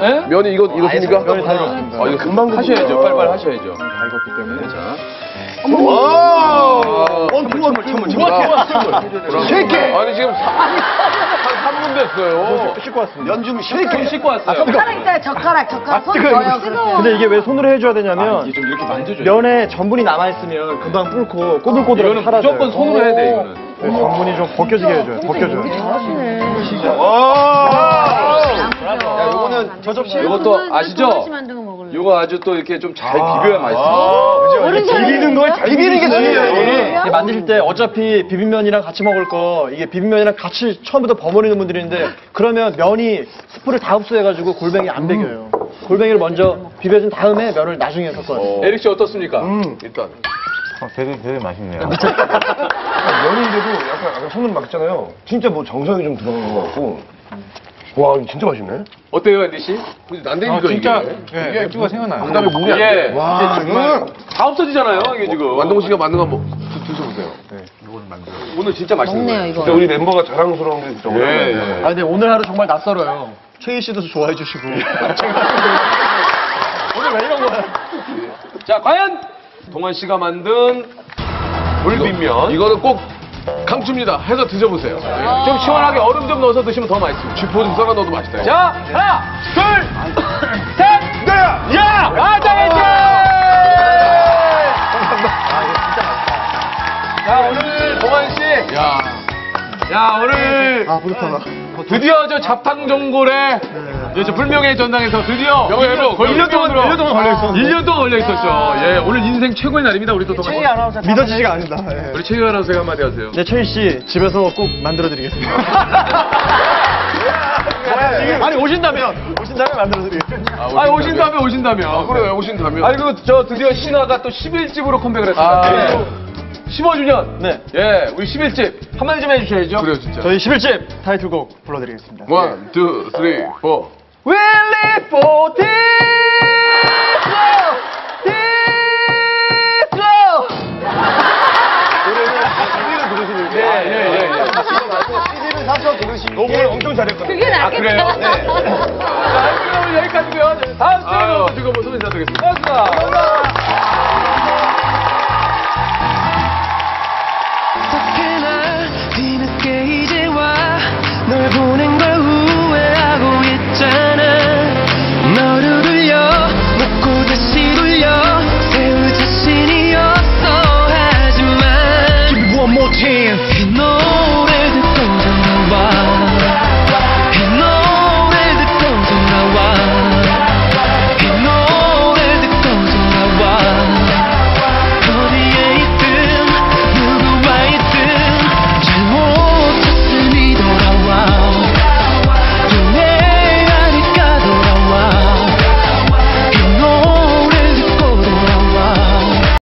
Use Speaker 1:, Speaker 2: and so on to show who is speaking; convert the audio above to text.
Speaker 1: 네?
Speaker 2: 면이 이렇습니까?
Speaker 3: 면이 다 익었습니다.
Speaker 2: 이거 금방
Speaker 1: 하셔야죠. 빨리빨리 하셔야죠.
Speaker 3: 다 익었기 때문에.
Speaker 1: 자.
Speaker 2: 좋아. 쉐이크! 아니, 지금 한 3분 됐어요.
Speaker 3: 씻고 왔습니다.
Speaker 1: 좀 씻고 왔어요.
Speaker 4: 젓가락 있잖아요. 젓가락. 손 넣어요. 뜨거워.
Speaker 3: 근데 이게 왜 손으로 해줘야 되냐면
Speaker 1: 이게 좀 이렇게 만져줘요.
Speaker 3: 면에 전분이 남아있으면 금방 불고 꼬들꼬들
Speaker 1: 이거는
Speaker 3: 사라져요.
Speaker 1: 무조건 손으로 해야 돼, 이거는.
Speaker 3: 네, 전분이 좀 벗겨지게 해줘요. 벗겨줘요.
Speaker 4: 잘하시네.
Speaker 3: 야, 요거는 저 접시.
Speaker 1: 이것도 아시죠? 이거 아주 또 이렇게 좀 잘 비벼야 맛있어.
Speaker 3: 비비는 걸 잘 비비는 게 중요해요.
Speaker 4: 이게
Speaker 3: 만드실 때 어차피 비빔면이랑 같이 먹을 거 이게 비빔면이랑 같이 처음부터 버무리는 분들이 있는데 그러면 면이 스프를 다 흡수해가지고 골뱅이 안 배겨요. 골뱅이를 먼저 비벼준 다음에 면을 나중에 섞어요.
Speaker 1: 에릭 씨 어떻습니까?
Speaker 2: 일단.
Speaker 5: 되게 맛있네요.
Speaker 2: 면인데도 약간 손으로 막잖아요. 진짜 뭐 정성이 좀 들어간 것 같고. 와, 이거 진짜 맛있네.
Speaker 1: 어때요, 앤디 씨?
Speaker 2: 난데니까
Speaker 5: 진짜
Speaker 2: 이게.
Speaker 5: 맥주가 생각나요.
Speaker 2: 그다음에 물이 안
Speaker 1: 예.
Speaker 2: 돼. 와, 이거
Speaker 1: 다 없어지잖아요, 이게 지금.
Speaker 2: 완동 씨가 만든 거 한번 드셔보세요.
Speaker 1: 오늘 진짜 맛있는
Speaker 4: 먹네요,
Speaker 1: 거예요.
Speaker 4: 이거.
Speaker 2: 진짜 우리 멤버가 자랑스러운 게 정말.
Speaker 1: 예.
Speaker 3: 아 근데 오늘 하루 정말 낯설어요. 최희 씨도 좋아해 주시고. 오늘 왜 이런 거야?
Speaker 1: 자, 과연 동환 씨가 만든 물빔면.
Speaker 2: 이거는 꼭 강추입니다. 해서 드셔보세요.
Speaker 1: 좀 시원하게 얼음 좀 넣어서 드시면 더 맛있습니다.
Speaker 2: 쥐포 좀 썰어 넣어도 맛있다.
Speaker 1: 자, 하나, 둘, 셋, 넷, 야! 맞아야지! 자, 오늘 동환 씨. 야, 오늘
Speaker 3: 아 뿌듯하다.
Speaker 1: 드디어 저 자탕종골에 저 불명예 전당에서 드디어
Speaker 2: 명예회로
Speaker 1: 1년 동안
Speaker 3: 1년 동안 걸려 있었는데.
Speaker 1: 1년 동안 걸려 있었죠. 예, 오늘 인생 최고의 날입니다. 우리 또 동환 씨.
Speaker 3: 믿어지지가 않는다. 예.
Speaker 1: 우리 최희 아나운서가 한마디 하세요.
Speaker 3: 네, 최희 씨 집에서 꼭 만들어드리겠습니다. 아니 오신다면 만들어드리겠습니다.
Speaker 1: 아, 오신다면.
Speaker 2: 그래, 오신다면.
Speaker 1: 아니, 그리고 저 드디어 신화가 또 11집으로 컴백을 했습니다. 15주년.
Speaker 3: 네,
Speaker 1: 예, 우리 11집. 한마디 좀 해주셔야죠.
Speaker 2: 그래요, 진짜.
Speaker 3: 저희 11집 타이틀곡 불러드리겠습니다.
Speaker 2: 1, 2, 3, 4.
Speaker 1: We live for this love, this love. 예.
Speaker 3: CD는 사서 들으시고 곡을 엄청 잘했거든요.
Speaker 4: 그게 낫겠다.
Speaker 1: 그래요? 네.